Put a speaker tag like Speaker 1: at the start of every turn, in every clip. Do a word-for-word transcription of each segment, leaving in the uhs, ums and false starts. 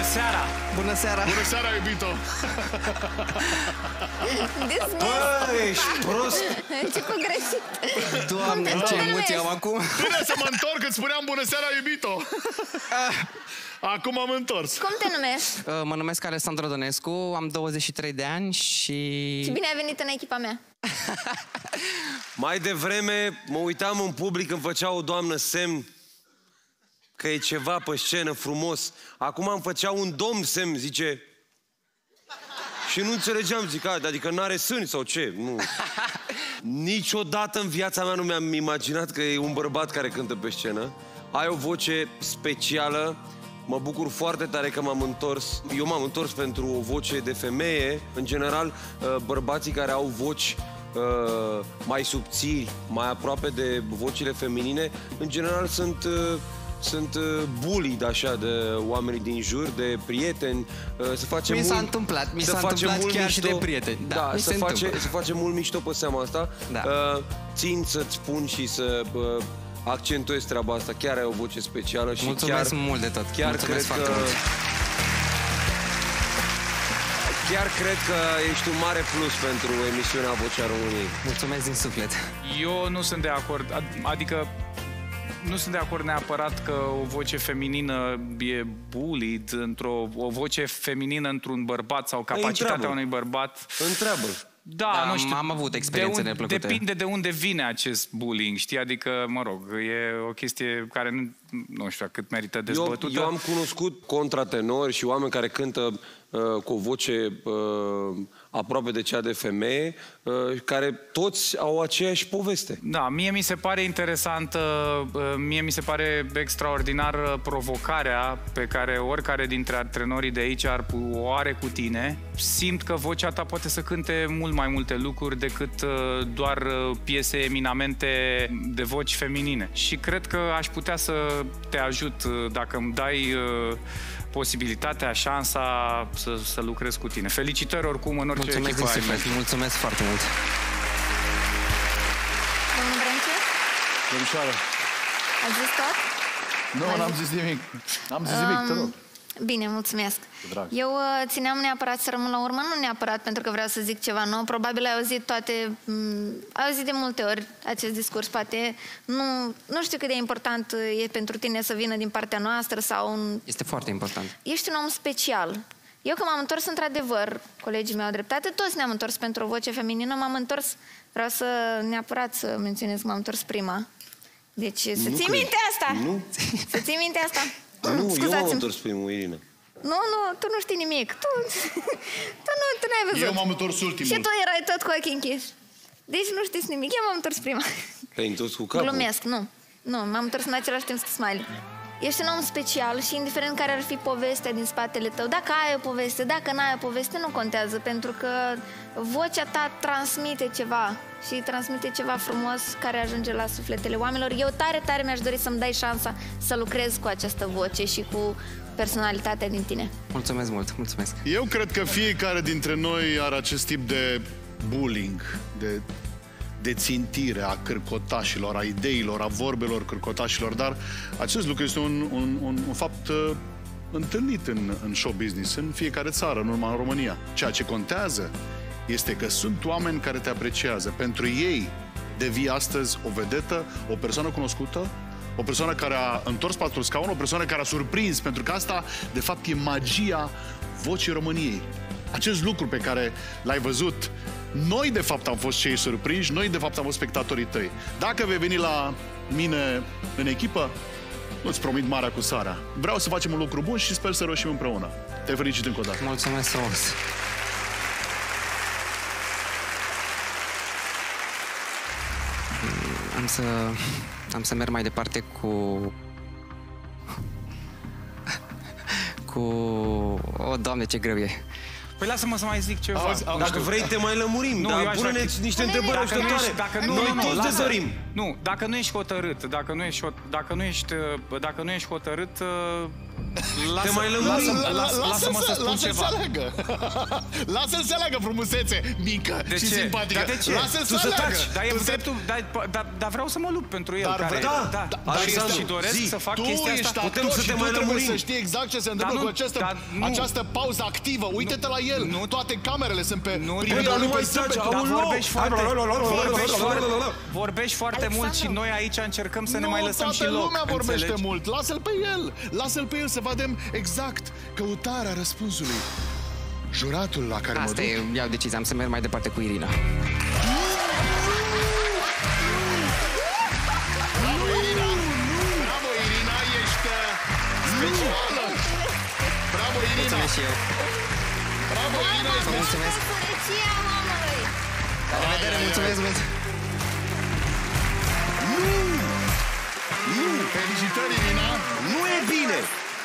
Speaker 1: seara!
Speaker 2: Bună seara!
Speaker 3: Bună seara, iubito!
Speaker 2: Bă, ești prost!
Speaker 4: Început greșit.
Speaker 2: Doamne, ce emoții am acum!
Speaker 3: Bine să mă întorc, îți spuneam bună seara, iubito! Acum am întors.
Speaker 4: Cum te numești?
Speaker 2: Mă numesc Alessandro Dănescu, am douăzeci și trei de ani și...
Speaker 4: Și bine ai venit în echipa mea.
Speaker 5: Mai devreme mă uitam în public, îmi făcea o doamnă semn că e ceva pe scenă frumos. Acum îmi făcea un domn semn, zice... Și nu înțelegeam, zic, adică n-are sâni sau ce? Nu. Niciodată în viața mea nu mi-am imaginat că e un bărbat care cântă pe scenă. Ai o voce specială. Mă bucur foarte tare că m-am întors. Eu m-am întors pentru o voce de femeie. În general, bărbații care au voci mai subțiri, mai aproape de vocile feminine, în general sunt... Sunt bullied așa de oamenii din jur, de prieteni. Se face
Speaker 2: mi
Speaker 5: mult,
Speaker 2: s-a întâmplat, mi s-a întâmplat chiar
Speaker 5: mișto,
Speaker 2: și de prieteni. Da,
Speaker 5: da se,
Speaker 2: se,
Speaker 5: face, se face mult mișto pe seama asta.
Speaker 2: Da.
Speaker 5: Uh, țin să-ți spun și să uh, accentuez treaba asta. Chiar ai o voce specială și
Speaker 2: mulțumesc
Speaker 5: chiar,
Speaker 2: mult de tot.
Speaker 5: Chiar
Speaker 2: mulțumesc
Speaker 5: cred
Speaker 2: foarte
Speaker 5: că,
Speaker 2: mult.
Speaker 5: Chiar cred că ești un mare plus pentru emisiunea Vocea României.
Speaker 2: Mulțumesc din suflet.
Speaker 1: Eu nu sunt de acord, adică nu sunt de acord neapărat că o voce feminină e bullied, într-o o voce feminină într-un bărbat sau capacitatea unui bărbat.
Speaker 5: Întreabă-l.
Speaker 1: Da,
Speaker 2: da,
Speaker 1: nu știu.
Speaker 2: am avut experiențe
Speaker 1: de un,
Speaker 2: neplăcute.
Speaker 1: Depinde de unde vine acest bullying, știi? Adică, mă rog, e o chestie care nu, nu știu cât merită dezbătută.
Speaker 5: Eu, eu am cunoscut contratenori și oameni care cântă uh, cu o voce uh, aproape de cea de femeie, uh, care toți au aceeași poveste.
Speaker 1: Da, mie mi se pare interesantă, uh, mie mi se pare extraordinară provocarea pe care oricare dintre antrenorii de aici ar, o are cu tine. Simt că vocea ta poate să cânte mult mai multe lucruri decât uh, doar uh, piese eminamente de voci feminine. Și cred că aș putea să te ajut uh, dacă îmi dai uh, posibilitatea, șansa să, să lucrez cu tine. Felicitări oricum în orice
Speaker 2: mulțumesc
Speaker 1: echipă ai.
Speaker 2: Mulțumesc, mulțumesc foarte mult.
Speaker 4: Domnul Brânce?
Speaker 3: Domnișoară.
Speaker 4: Ați zis tot?
Speaker 3: Nu, n-am zis nimic. N-am zis nimic, te rog.
Speaker 4: Bine, mulțumesc. Eu uh, țineam neapărat să rămân la urmă, nu neapărat pentru că vreau să zic ceva nou. Probabil ai auzit toate, ai auzit de multe ori acest discurs, poate. Nu, nu știu cât de important e pentru tine să vină din partea noastră sau... Un...
Speaker 2: Este foarte important.
Speaker 4: Ești un om special. Eu când m-am întors, într-adevăr, colegii mei au dreptate, toți ne-am întors pentru o voce feminină, m-am întors, vreau să neapărat să menționez că m-am întors prima. Deci să ții minte asta!
Speaker 5: Nu.
Speaker 4: Să ții minte asta!
Speaker 5: Nu, eu m-am întors primul, Irina.
Speaker 4: Nu, nu, tu nu știi nimic. Tu, tu nu, tu n-ai văzut.
Speaker 3: Eu m-am întors ultimul.
Speaker 4: Și tu erai tot cu ochii închiși. Deci nu știți nimic. Eu m-am întors prima.
Speaker 5: Te-ai întors cu capul?
Speaker 4: Glumesc, nu. Nu, m-am întors în același timp cu Smiley. Ești un om special și indiferent care ar fi povestea din spatele tău, dacă ai o poveste, dacă n-ai o poveste, nu contează, pentru că vocea ta transmite ceva și transmite ceva frumos care ajunge la sufletele oamenilor. Eu tare, tare mi-aș dori să-mi dai șansa să lucrez cu această voce și cu personalitatea din tine.
Speaker 2: Mulțumesc mult, mulțumesc.
Speaker 3: Eu cred că fiecare dintre noi are acest tip de bullying, de, de țintire a cârcotașilor, a ideilor, a vorbelor cârcotașilor, dar acest lucru este un, un, un, un fapt uh, întâlnit în, în show business, în fiecare țară, nu numai în România. Ceea ce contează este că sunt oameni care te apreciază. Pentru ei devii astăzi o vedetă, o persoană cunoscută, o persoană care a întors patru scaun, o persoană care a surprins, pentru că asta, de fapt, e magia Vocii României. Acest lucru pe care l-ai văzut, noi, de fapt, am fost cei surprinși, noi, de fapt, am fost spectatorii tăi. Dacă vei veni la mine în echipă, nu-ți promit marea cu sarea. Vreau să facem un lucru bun și sper să reușim împreună. Te felicit încă o dată.
Speaker 2: Mulțumesc frumos. Am să, am să merg mai departe cu... cu... O, Doamne, ce greu e.
Speaker 1: Păi lasă-mă să mai zic ceva.
Speaker 3: Auzi, auzi,
Speaker 5: Dacă vrei te mai lămurim,
Speaker 1: Nu,
Speaker 5: dar
Speaker 1: eu aș
Speaker 5: pune-ne
Speaker 1: vrea-
Speaker 5: niște
Speaker 4: Pune-ne-
Speaker 5: întrebări
Speaker 4: Dacă nu
Speaker 5: ajutătoare.
Speaker 1: ești- dacă nu-
Speaker 5: Noi
Speaker 1: nu, nu,
Speaker 5: toți
Speaker 1: lasă.
Speaker 5: dezărim.
Speaker 1: Nu, dacă nu ești hotărât, dacă nu ești, hot- dacă nu ești, uh, dacă nu ești hotărât, uh, lasă,
Speaker 5: mai lămurim.
Speaker 1: lasă, lasă, lasă-mă să spun
Speaker 3: lasă-l
Speaker 1: ceva.
Speaker 3: să aleagă. Lasă-l să aleagă, frumusețe, mică
Speaker 1: De
Speaker 3: și
Speaker 1: ce?
Speaker 3: simpatică.
Speaker 1: Dar de ce?
Speaker 3: Lasă-l
Speaker 1: Tu
Speaker 3: să
Speaker 1: să
Speaker 3: aleagă.
Speaker 1: taci. Dar e
Speaker 3: Tu să-
Speaker 1: dreptul, dar, dar, dar vreau să mă lupt pentru el.
Speaker 3: Dar
Speaker 1: care,
Speaker 3: vrei-
Speaker 1: da,
Speaker 3: da,
Speaker 1: da,
Speaker 3: dar
Speaker 1: și,
Speaker 3: este-
Speaker 1: și doresc
Speaker 5: zi,
Speaker 1: să fac
Speaker 3: Tu
Speaker 1: chestia
Speaker 3: ești
Speaker 1: asta.
Speaker 5: Putem
Speaker 3: actor
Speaker 5: să
Speaker 3: și
Speaker 5: te
Speaker 3: tu
Speaker 5: mai
Speaker 3: trebuie
Speaker 5: lămurim.
Speaker 3: să știi exact ce se întâmplă
Speaker 1: nu,
Speaker 3: cu această,
Speaker 1: dar nu.
Speaker 3: această pauză activă. Uite-te la el.
Speaker 1: Nu.
Speaker 3: Toate camerele sunt pe
Speaker 1: Nu,
Speaker 3: primul
Speaker 1: dar
Speaker 3: lui,
Speaker 5: nu
Speaker 3: pe
Speaker 5: mai
Speaker 3: sâmbete.
Speaker 5: trage,
Speaker 1: Dar
Speaker 5: Aoleu!
Speaker 1: vorbești foarte, vorbești foarte, vorbești foarte
Speaker 4: Alexandru.
Speaker 1: mult și noi aici încercăm să ne mai lăsăm și
Speaker 3: toată
Speaker 1: loc.
Speaker 3: lumea vorbește
Speaker 1: înțelegi?
Speaker 3: mult. Lasă-l pe el. Lasă-l pe el să vedem exact căutarea răspunsului. Juratul la care
Speaker 2: Asta
Speaker 3: mă duc...
Speaker 2: e, iau decizia, am să merg mai departe cu Irina.
Speaker 3: Bravo, Irina! Bravo, Irina! Ești uh, specială! Bravo, Irina!
Speaker 2: Mulțumesc și eu.
Speaker 3: Bravo, Irina! Ești
Speaker 2: Mulțumesc.
Speaker 4: Sărăcia mamălui.
Speaker 2: La revedere, mulțumesc mult.
Speaker 3: Felicitări, Irina!
Speaker 5: Nu e bine!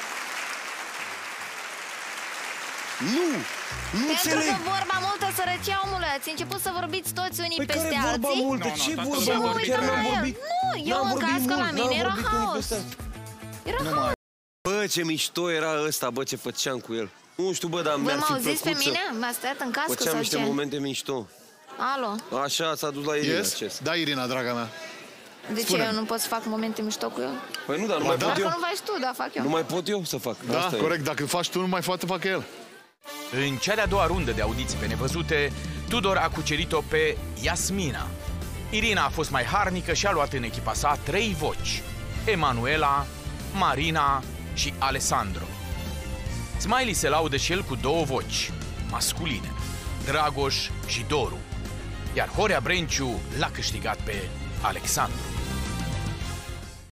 Speaker 5: Nu! Nu
Speaker 4: Pentru
Speaker 5: înțeleg!
Speaker 4: că vorba multă sărăcia omului. Ați început să vorbiți toți unii
Speaker 5: Păi
Speaker 4: peste
Speaker 5: care vorba
Speaker 4: alții.
Speaker 5: multă?
Speaker 1: Nu, nu,
Speaker 5: Ce
Speaker 1: toată
Speaker 5: vorba
Speaker 1: lumea
Speaker 5: multă?
Speaker 1: vorbește
Speaker 5: Chiar
Speaker 4: la
Speaker 5: n-am
Speaker 4: el.
Speaker 5: vorbit.
Speaker 4: Nu, eu
Speaker 5: N-am
Speaker 4: în
Speaker 5: vorbit
Speaker 4: caz că
Speaker 5: mult,
Speaker 4: la
Speaker 5: n-am
Speaker 4: mine era
Speaker 5: vorbit unii
Speaker 4: haos.
Speaker 5: peste alții.
Speaker 4: Era haos.
Speaker 5: Bă, ce mișto era ăsta, bă, ce făceam cu el. Nu știu, bă, dar
Speaker 4: Voi
Speaker 5: mi-ar
Speaker 4: mă
Speaker 5: fi
Speaker 4: auziți pe
Speaker 5: plăcut să...
Speaker 4: mine? M-ați tăiat în cască
Speaker 5: Făceam
Speaker 4: sau
Speaker 5: niște
Speaker 4: ce?
Speaker 5: momente mișto.
Speaker 4: Alo?
Speaker 5: Așa s-a dus la Irina,
Speaker 3: Yes?
Speaker 5: acest.
Speaker 3: Da, Irina, draga mea.
Speaker 4: De ce
Speaker 3: Spune-mi.
Speaker 4: eu nu pot să fac momente mișto cu el?
Speaker 5: Păi nu, dar nu
Speaker 3: Ba
Speaker 5: mai
Speaker 3: da.
Speaker 5: pot
Speaker 4: Dacă
Speaker 5: eu.
Speaker 4: nu faci tu, da, fac eu.
Speaker 5: Nu mai pot eu să fac.
Speaker 3: Da,
Speaker 5: Asta e.
Speaker 3: corect. Dacă faci tu, nu mai poate facă el.
Speaker 6: În cea de-a doua rundă de audiții pe nevăzute, Tudor a cucerit-o pe Iasmina. Irina a fost mai harnică și a luat în echipa sa trei voci: Emanuela, Marina și Alessandro. Smiley se laudă și el cu două voci masculine: Dragoș și Doru. Iar Horea Brenciu l-a câștigat pe Alexandru.